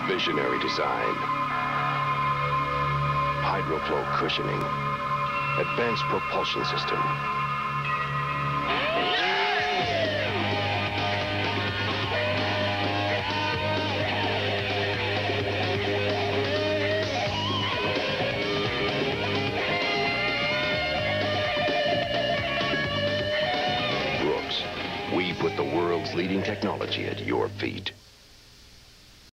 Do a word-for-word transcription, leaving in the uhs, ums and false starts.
Visionary design. Hydroflow cushioning. Advanced propulsion system. Brooks, we put the world's leading technology at your feet.